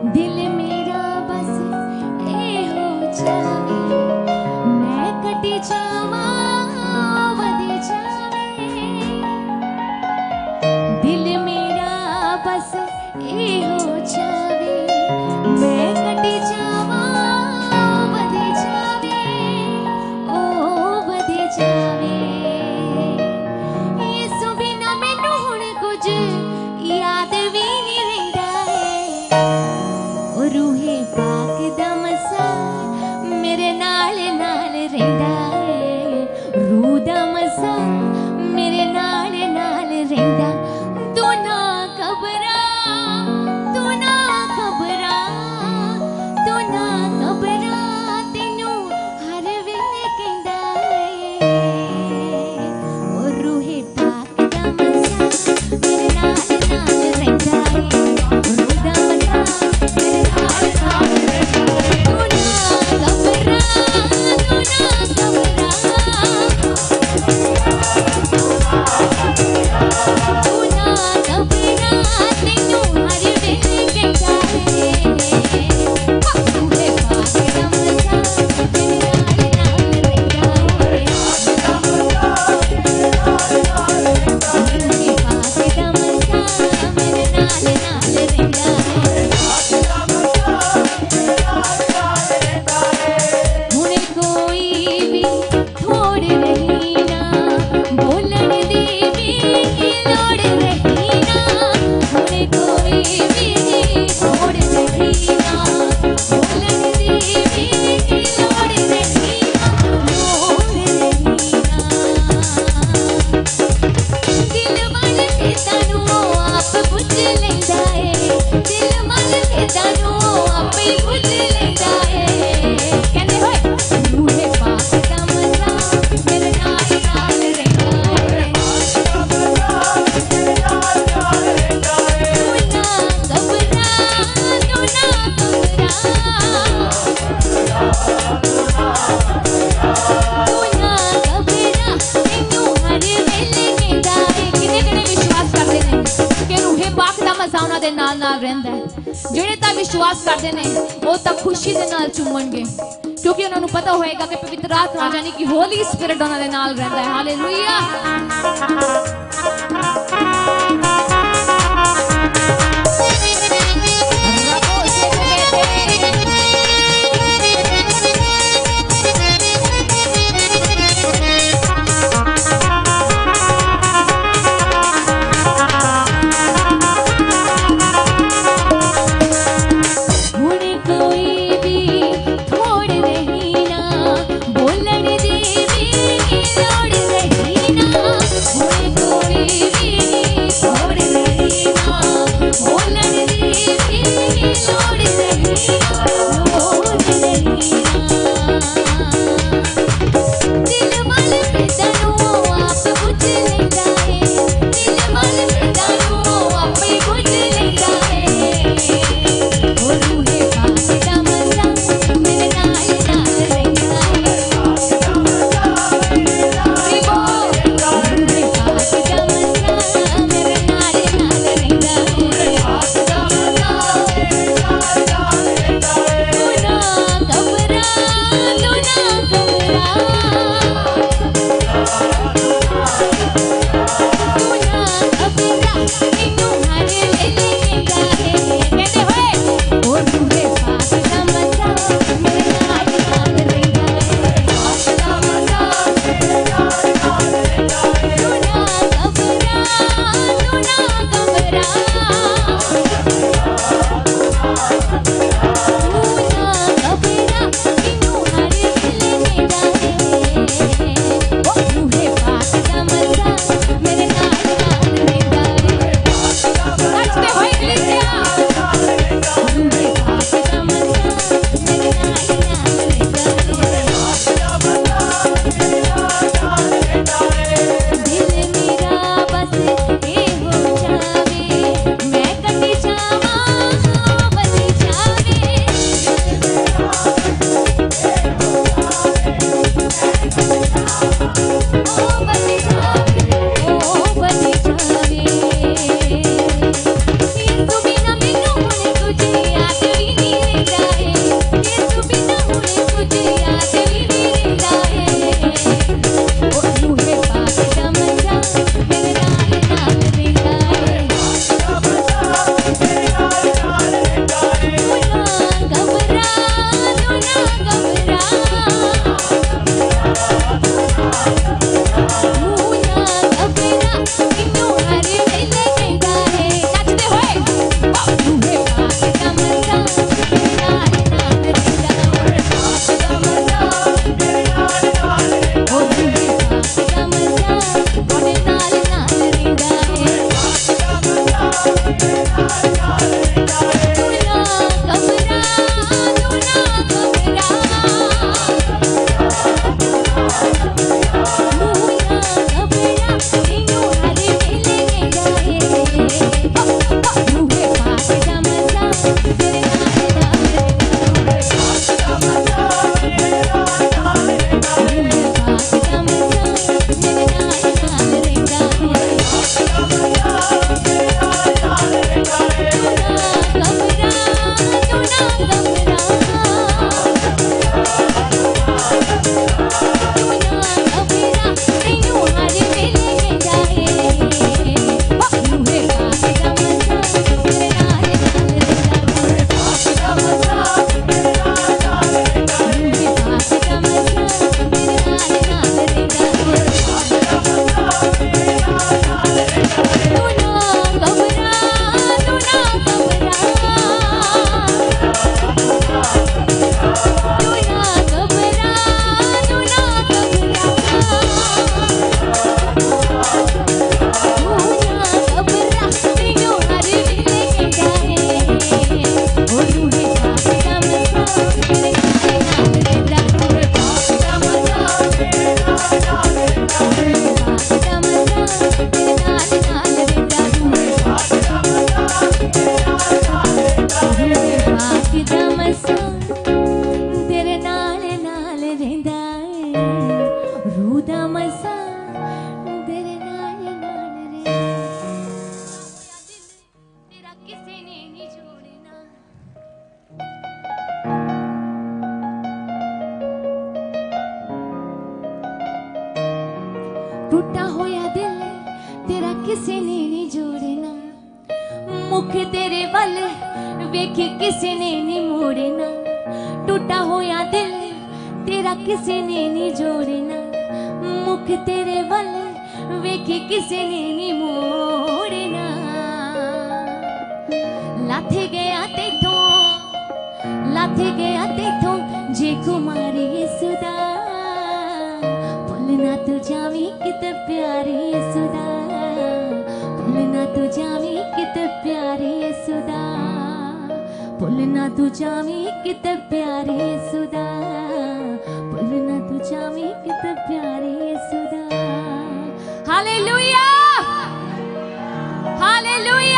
दिल मेरा बस ए हो जावे, मैं कटी जावा वधी जावे। दिल मेरा बस ए हो जावे, मैं कटी जावा वधी जावे, ओ वधी जावे। इस बिना मैनू हुण कुछ याद भी नहीं रहिंदा है, ओ रूहे पाक दा मसा मेरे नाल नाल रहिंदा है, रूह दा मसा मेरे नाल नाल रहिंदा। तू ना घबरा, तू ना घबरा, तू ना घबरा, तैनू हर वेले कहंदा है, ओ रूहे पाक दा मसा मेरे नाल नाल रहिंदा है, रूह दा मसा मेरे नाल नाल रहिंदा है। तू ना घबरा, तू ना घबरा, तू ना घबरा, तैनू हर वेले कहंदा है, रूहे पाक दा मसा मेरे नाल नाल रहिंदा है, रूहे पाक दा मसा मेरे नाल नाल रहिंदा है। हुणे कोई भी थोड़ रही ना, बोलन दी भी लोड़ रही ना, हुणे कोई भी थोड़ रही ना, बोलन दी भी लोड़ रही ना, लोड़ रही ना। दिल मन के तानू आप बुझ लैंदा है, दिल मन के तानू आप ही बुझ लैंदा है। कहंदे होए रूहे पाक दा मसा मेरे नाल नाल रहिंदा है, तू ना घबरा, तू ना घबरा, तू ना घबरा, तैनू हर वेले कहंदा है। किने किने विश्वास करदे ने कि रूहे पाक दा मज़ा उन्हां दे नाल नाल रहिंदा है। ਜਿਹੜੇ ਤਾਂ ਵਿਸ਼ਵਾਸ ਕਰਦੇ ਨੇ ਉਹ ਤਾਂ ਖੁਸ਼ੀ ਦੇ ਨਾਲ ਚੁੰਮਣਗੇ, ਕਿਉਂਕਿ ਉਹਨਾਂ ਨੂੰ ਪਤਾ ਹੋਏਗਾ ਕਿ ਪਵਿੱਤਰ ਆਤਮਾ ਯਾਨੀ ਕਿ ਹੋਲੀ ਸਪਿਰਿਟ ਉਹਨਾਂ ਦੇ ਨਾਲ ਰਹਿੰਦਾ ਹੈ। ਹਾਲੇਲੂਇਆ। हुणे कोई भी थोड़ रही ना, बोलन दी भी लोड़ रही ना, हुणे कोई भी थोड़ रही किसी ने नहीं छोड़ना। टूटा होया दिल तेरा किसी ने नहीं जोड़ना, मुख तेरे वल वेख किसी ने नहीं मोड़ना। टूटा होया दिल तेरा किसी ने नहीं जोड़ना, मुख तेरे वल वेख किसी ने नहीं मोड़ना। लाथे गया तेथों जे कुमारी सुदा, भुलना तू जावी किते प्यारी सुदा, भुलना तू जावी किते प्यारी सुदा, भुलना तू जावी किते प्यारी सुदा, भुलना तू जावी किते प्यारी सुदा। Hallelujah hallelujah.